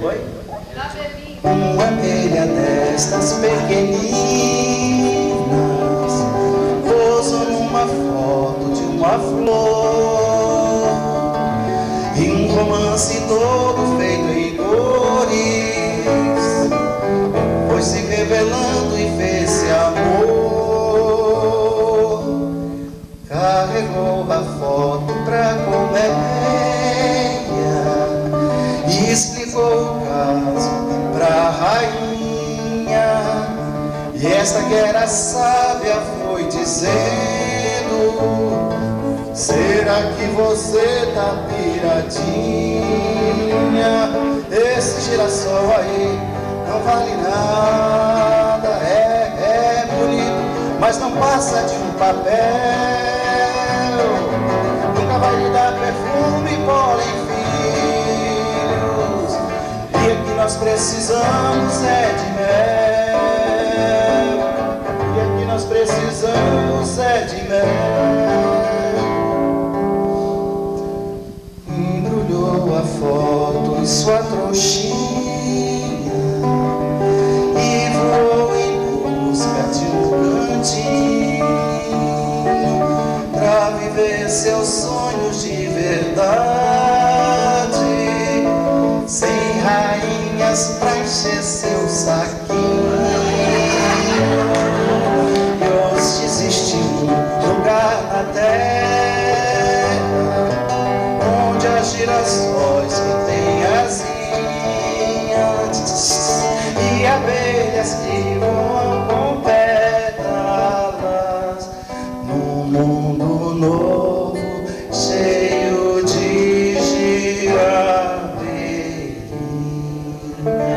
Oi? Uma abelha destas pequeninas pousou numa foto de uma flor, e um romance todo feito em cores foi se revelando e fez-se amor. Carregou a foto pra colmeia e explicou o caso pra rainha, e esta que era sábia foi dizendo: será que você tá piradinha? Esse girassol aí não vale nada, é bonito, mas não passa de um papel, nunca vai lhe dar perfume, pólen, filhos, e aqui nós precisamos é de mel, e aqui nós precisamos é de mel. Embrulhou a foto em sua trouxinha e voou em busca de um cantinho pra viver seus sonhos de verdade, sem rainhas pra encher seu saquinho. E hoje existe um lugar na terra onde há girassóis que têm asinhas e abelhas que voam com pétalas, num mundo novo cheio de girabelhas.